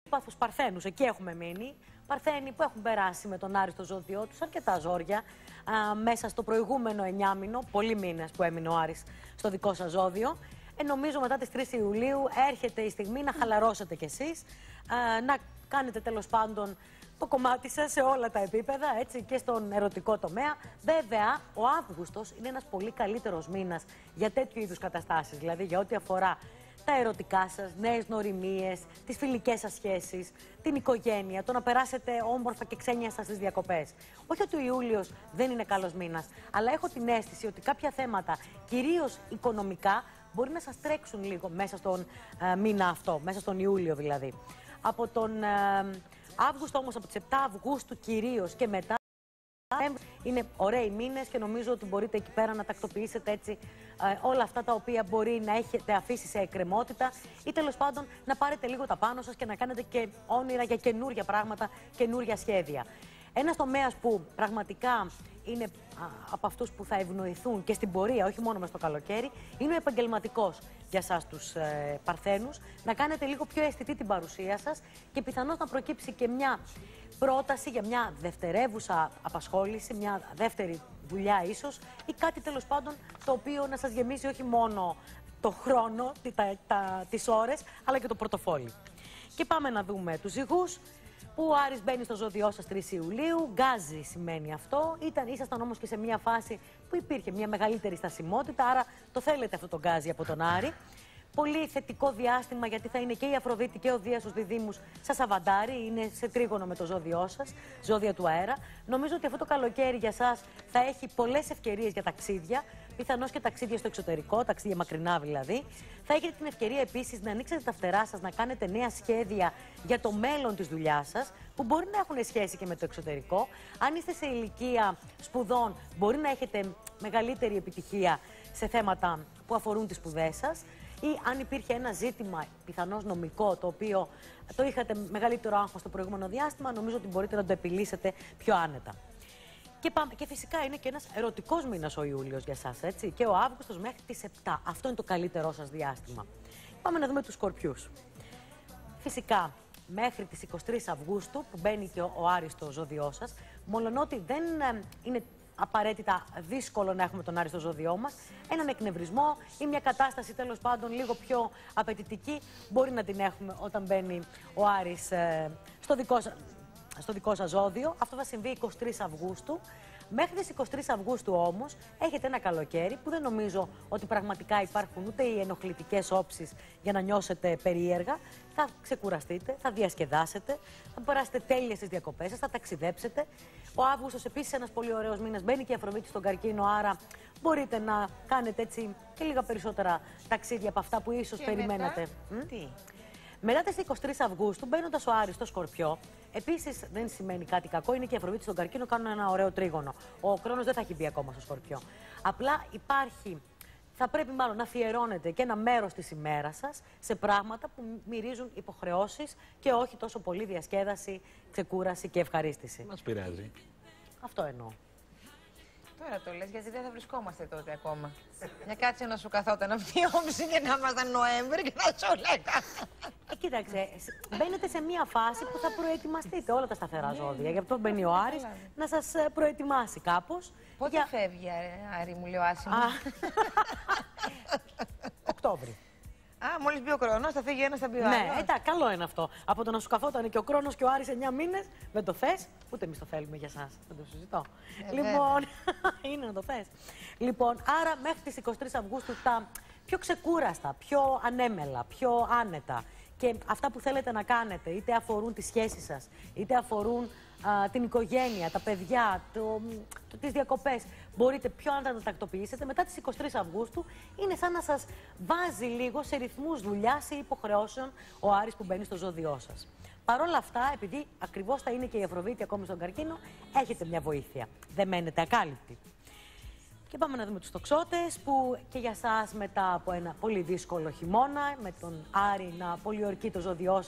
Πάθους Παρθένους, εκεί έχουμε μείνει. Παρθένοι που έχουν περάσει με τον Άρη στο ζώδιό τους αρκετά ζόρια μέσα στο προηγούμενο 9μηνο, πολλοί μήνες που έμεινε ο Άρης στο δικό σας ζώδιο. Νομίζω μετά τις 3 Ιουλίου έρχεται η στιγμή να χαλαρώσετε κι εσείς, να κάνετε τέλος πάντων το κομμάτι σας σε όλα τα επίπεδα, έτσι, και στον ερωτικό τομέα. Βέβαια, ο Αύγουστος είναι ένας πολύ καλύτερος μήνας για τέτοιου είδους καταστάσεις, δηλαδή για ό,τι αφορά τα ερωτικά σας, νέες γνωριμίες, τις φιλικές σας σχέσεις, την οικογένεια, το να περάσετε όμορφα και ξένια σας στις διακοπές. Όχι ότι ο Ιούλιος δεν είναι καλός μήνας, αλλά έχω την αίσθηση ότι κάποια θέματα, κυρίως οικονομικά, μπορεί να σας τρέξουν λίγο μέσα στον μήνα αυτό, μέσα στον Ιούλιο δηλαδή. Από τον Αύγουστο όμως, από τις 7 Αυγούστου κυρίως και μετά, είναι ωραίοι μήνες και νομίζω ότι μπορείτε εκεί πέρα να τακτοποιήσετε έτσι όλα αυτά τα οποία μπορεί να έχετε αφήσει σε εκκρεμότητα ή τέλος πάντων να πάρετε λίγο τα πάνω σας και να κάνετε και όνειρα για καινούρια πράγματα, καινούρια σχέδια. Ένας τομέας που πραγματικά είναι από αυτούς που θα ευνοηθούν και στην πορεία, όχι μόνο μες στο καλοκαίρι, είναι ο επαγγελματικός για εσάς τους Παρθένους. Να κάνετε λίγο πιο αισθητή την παρουσία σας και πιθανώς να προκύψει και μια πρόταση για μια δευτερεύουσα απασχόληση, μια δεύτερη δουλειά ίσως ή κάτι τέλος πάντων το οποίο να σας γεμίζει όχι μόνο το χρόνο, τις ώρες, αλλά και το πορτοφόλι. Και πάμε να δούμε τους ζυγούς. Που ο Άρης μπαίνει στο ζώδιό σας 3 Ιουλίου, γκάζι σημαίνει αυτό. Ήσασταν όμως και σε μια φάση που υπήρχε μια μεγαλύτερη στασιμότητα, άρα το θέλετε αυτό το γκάζι από τον Άρη. Πολύ θετικό διάστημα γιατί θα είναι και η Αφροδίτη και ο Δίας στους διδύμους σας αβαντάρει, είναι σε τρίγωνο με το ζώδιό σας, ζώδια του αέρα. Νομίζω ότι αυτό το καλοκαίρι για σας θα έχει πολλές ευκαιρίες για ταξίδια, πιθανώς και ταξίδια στο εξωτερικό, ταξίδια μακρινά δηλαδή. Θα έχετε την ευκαιρία επίσης να ανοίξετε τα φτερά σας, να κάνετε νέα σχέδια για το μέλλον της δουλειάς σας, που μπορεί να έχουν σχέση και με το εξωτερικό. Αν είστε σε ηλικία σπουδών, μπορεί να έχετε μεγαλύτερη επιτυχία σε θέματα που αφορούν τις σπουδές σας. Ή αν υπήρχε ένα ζήτημα πιθανώς νομικό, το οποίο το είχατε μεγαλύτερο άγχος στο προηγούμενο διάστημα, νομίζω ότι μπορείτε να το επιλύσετε πιο άνετα. Και φυσικά είναι και ένας ερωτικός μήνας ο Ιούλιος για εσάς, έτσι. Και ο Αύγουστος μέχρι τις 7. Αυτό είναι το καλύτερό σας διάστημα. Πάμε να δούμε τους Σκορπιούς. Φυσικά, μέχρι τις 23 Αυγούστου, που μπαίνει και ο Άρης στο ζώδιό σας, μολονότι δεν είναι απαραίτητα δύσκολο να έχουμε τον Άρη στο ζώδιό μας, έναν εκνευρισμό ή μια κατάσταση τέλος πάντων λίγο πιο απαιτητική μπορεί να την έχουμε όταν μπαίνει ο Άρης στο δικό σας ζώδιο. Αυτό θα συμβεί 23 Αυγούστου. Μέχρι τις 23 Αυγούστου όμως έχετε ένα καλοκαίρι που δεν νομίζω ότι πραγματικά υπάρχουν ούτε οι ενοχλητικές όψεις για να νιώσετε περίεργα. Θα ξεκουραστείτε, θα διασκεδάσετε, θα περάσετε τέλεια στις διακοπές σας, θα ταξιδέψετε. Ο Αύγουστος επίσης ένας πολύ ωραίος μήνας, μπαίνει και η Αφροδίτη στον Καρκίνο, άρα μπορείτε να κάνετε έτσι και λίγα περισσότερα ταξίδια από αυτά που ίσως περιμένατε. Τι? Μετά τις 23 Αυγούστου, μπαίνοντας ο Άρης στο Σκορπιό, επίσης δεν σημαίνει κάτι κακό, είναι και η Αφροδίτη στον Καρκίνο, κάνουν ένα ωραίο τρίγωνο. Ο Κρόνος δεν θα έχει μπει ακόμα στο Σκορπιό. Απλά θα πρέπει μάλλον να αφιερώνετε και ένα μέρος της ημέρας σας σε πράγματα που μυρίζουν υποχρεώσεις και όχι τόσο πολύ διασκέδαση, ξεκούραση και ευχαρίστηση. Μας πειράζει. Αυτό εννοώ. Τώρα το λες, γιατί δεν θα βρισκόμαστε τότε ακόμα. Για κάτσε να σου καθόταν αυτή η όψη και να ήμασταν Νοέμβρη και να σου λέγα. Κοίταξε, μπαίνετε σε μια φάση που θα προετοιμαστείτε όλα τα σταθερά ζώδια. Γι' αυτό μπαίνει ο Άρης να σας προετοιμάσει κάπως. Πότε φεύγει, Άρη μου, λέει ο Άσημος. Οκτώβρη. Μόλις μπει ο Κρόνος, θα φύγει ένας, θα μπει ο άλλος. Ναι, εντάξει, καλό είναι αυτό. Από το να σου καθόταν και ο Κρόνος και ο Άρης 9 μήνες, δεν το θες, ούτε εμείς το θέλουμε για εσάς. Δεν το συζητώ. Λοιπόν, είναι να το θες. Λοιπόν, άρα μέχρι τις 23 Αυγούστου τα πιο ξεκούραστα, πιο ανέμελα, πιο άνετα και αυτά που θέλετε να κάνετε, είτε αφορούν τις σχέσεις σας, είτε αφορούν την οικογένεια, τα παιδιά, τις διακοπές, μπορείτε πιο άνετα να τα τακτοποιήσετε. Μετά τις 23 Αυγούστου είναι σαν να σας βάζει λίγο σε ρυθμούς δουλειάς ή υποχρεώσεων ο Άρης που μπαίνει στο ζώδιό σας. Παρ' όλα αυτά, επειδή ακριβώς θα είναι και η Αφροδίτη ακόμη στον Καρκίνο, έχετε μια βοήθεια. Δεν μένετε ακάλυπτοι. Και πάμε να δούμε τους τοξότες που και για σας μετά από ένα πολύ δύσκολο χειμώνα, με τον Άρη να πολιορκεί το ζώδιό σας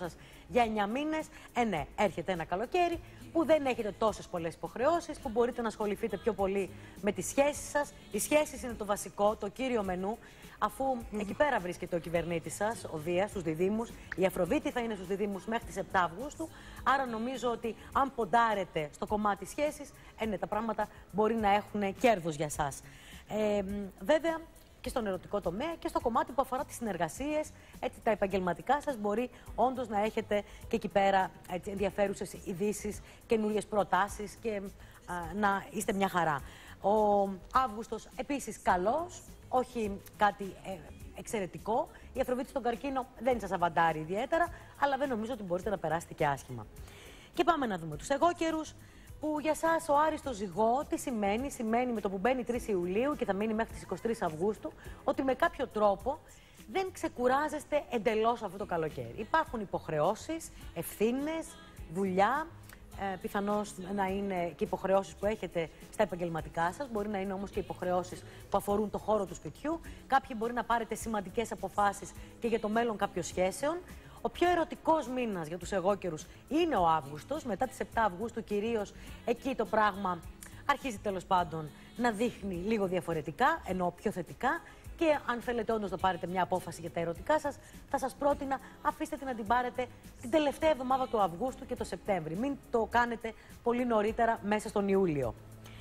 για 9 μήνες. Ναι, έρχεται ένα καλοκαίρι που δεν έχετε τόσες πολλές υποχρεώσεις, που μπορείτε να ασχοληθείτε πιο πολύ με τις σχέσεις σας. Οι σχέσεις είναι το βασικό, το κύριο μενού, αφού εκεί πέρα βρίσκεται ο κυβερνήτης σας, ο Δίας, στους διδύμους. Η Αφροδίτη θα είναι στους διδύμους μέχρι τις 7 Αυγούστου. Άρα νομίζω ότι αν ποντάρετε στο κομμάτι σχέσης, ναι, τα πράγματα μπορεί να έχουν κέρδος για σας. Βέβαια, και στον ερωτικό τομέα και στο κομμάτι που αφορά τις συνεργασίες, έτσι, τα επαγγελματικά σας, μπορεί όντως να έχετε και εκεί πέρα ενδιαφέρουσες ειδήσεις, καινούριες προτάσεις και να είστε μια χαρά. Ο Αύγουστος επίσης καλός, όχι κάτι εξαιρετικό. Η Αφροδίτη στον Καρκίνο δεν σας αβαντάρει ιδιαίτερα, αλλά δεν νομίζω ότι μπορείτε να περάσετε και άσχημα. Και πάμε να δούμε τους εγώκερους. Που για σας ο άριστος ζυγό τι σημαίνει? Σημαίνει με το που μπαίνει 3 Ιουλίου και θα μείνει μέχρι τις 23 Αυγούστου, ότι με κάποιο τρόπο δεν ξεκουράζεστε εντελώς αυτό το καλοκαίρι. Υπάρχουν υποχρεώσεις, ευθύνες, δουλειά, πιθανώς να είναι και υποχρεώσεις που έχετε στα επαγγελματικά σας, μπορεί να είναι όμως και υποχρεώσεις που αφορούν το χώρο του σπιτιού. Κάποιοι μπορεί να πάρετε σημαντικές αποφάσεις και για το μέλλον κάποιων σχέσεων. Ο πιο ερωτικός μήνας για τους εγώκερους είναι ο Αύγουστος. Μετά τις 7 Αυγούστου κυρίως, εκεί το πράγμα αρχίζει τέλος πάντων να δείχνει λίγο διαφορετικά, ενώ πιο θετικά. Και αν θέλετε όντως να πάρετε μια απόφαση για τα ερωτικά σας, θα σας πρότεινα αφήστε την να την πάρετε την τελευταία εβδομάδα του Αυγούστου και το Σεπτέμβρη. Μην το κάνετε πολύ νωρίτερα μέσα στον Ιούλιο.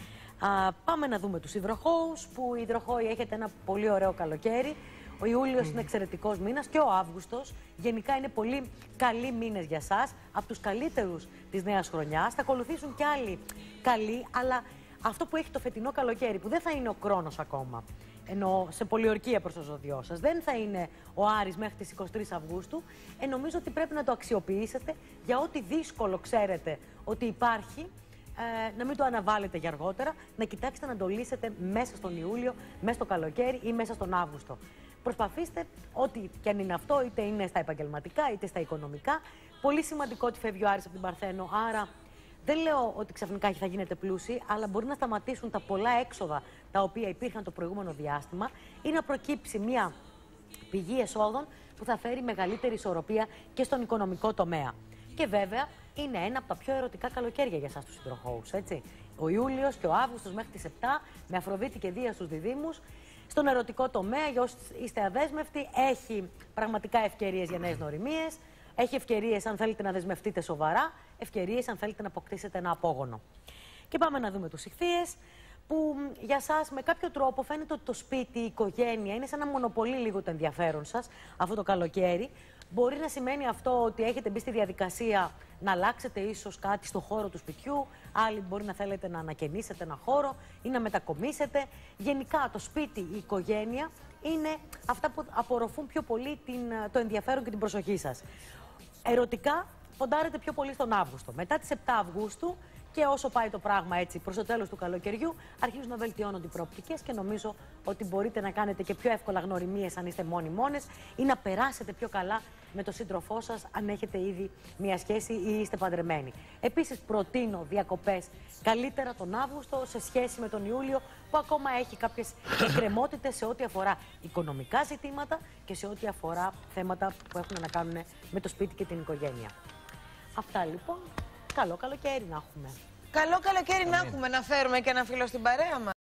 Πάμε να δούμε τους υδροχόους, που οι υδροχόοι έχετε ένα πολύ ωραίο καλοκαίρι. Ο Ιούλιος είναι εξαιρετικός μήνας και ο Αύγουστος. Γενικά είναι πολύ καλοί μήνες για σας, από τους καλύτερους της νέας χρονιάς. Θα ακολουθήσουν κι άλλοι καλοί, αλλά αυτό που έχει το φετινό καλοκαίρι, που δεν θα είναι ο Κρόνος ακόμα, ενώ σε πολιορκία προς το ζώδιό σας, δεν θα είναι ο Άρης μέχρι τις 23 Αυγούστου, νομίζω ότι πρέπει να το αξιοποιήσετε για ό,τι δύσκολο ξέρετε ότι υπάρχει. Να μην το αναβάλλετε για αργότερα, να κοιτάξετε να το λύσετε μέσα στον Ιούλιο, μέσα στο καλοκαίρι ή μέσα στον Αύγουστο. Προσπαθήστε, ό,τι και αν είναι αυτό, είτε είναι στα επαγγελματικά είτε στα οικονομικά. Πολύ σημαντικό ότι φεύγει ο Άρης από την Παρθένο, άρα δεν λέω ότι ξαφνικά θα γίνετε πλούσιοι, αλλά μπορεί να σταματήσουν τα πολλά έξοδα τα οποία υπήρχαν το προηγούμενο διάστημα ή να προκύψει μια πηγή εσόδων που θα φέρει μεγαλύτερη ισορροπία και στον οικονομικό τομέα. Και βέβαια είναι ένα από τα πιο ερωτικά καλοκαίρια για εσάς τους υδροχόους, έτσι. Ο Ιούλιος και ο Αύγουστος μέχρι τις 7, με Αφροδίτη και Δία στους διδύμους. Στον ερωτικό τομέα, για όσοι είστε αδέσμευτοι, έχει πραγματικά ευκαιρίες για νέες γνωριμίες. Έχει ευκαιρίες αν θέλετε να δεσμευτείτε σοβαρά, ευκαιρίες αν θέλετε να αποκτήσετε ένα απόγονο. Και πάμε να δούμε τους Ιχθύες, που για σας με κάποιο τρόπο φαίνεται ότι το σπίτι, η οικογένεια είναι σαν να μονοπολεί λίγο το ενδιαφέρον σας αυτό το καλοκαίρι. Μπορεί να σημαίνει αυτό ότι έχετε μπει στη διαδικασία να αλλάξετε ίσως κάτι στο χώρο του σπιτιού. Άλλοι μπορεί να θέλετε να ανακαινήσετε ένα χώρο ή να μετακομίσετε. Γενικά το σπίτι, η οικογένεια είναι αυτά που απορροφούν πιο πολύ το ενδιαφέρον και την προσοχή σας. Ερωτικά ποντάρετε πιο πολύ στον Αύγουστο. Μετά τις 7 Αυγούστου και όσο πάει το πράγμα έτσι προς το τέλος του καλοκαιριού, αρχίζουν να βελτιώνονται οι προοπτικές και νομίζω ότι μπορείτε να κάνετε και πιο εύκολα γνωριμίες αν είστε μόνοι-μόνες ή να περάσετε πιο καλά με τον σύντροφό σας αν έχετε ήδη μια σχέση ή είστε παντρεμένοι. Επίσης, προτείνω διακοπές καλύτερα τον Αύγουστο σε σχέση με τον Ιούλιο, που ακόμα έχει κάποιες εκκρεμότητες σε ό,τι αφορά οικονομικά ζητήματα και σε ό,τι αφορά θέματα που έχουν να κάνουν με το σπίτι και την οικογένεια. Αυτά λοιπόν. Καλό καλοκαίρι να έχουμε. Καλό καλοκαίρι να έχουμε, να φέρουμε και ένα φίλο στην παρέα μας.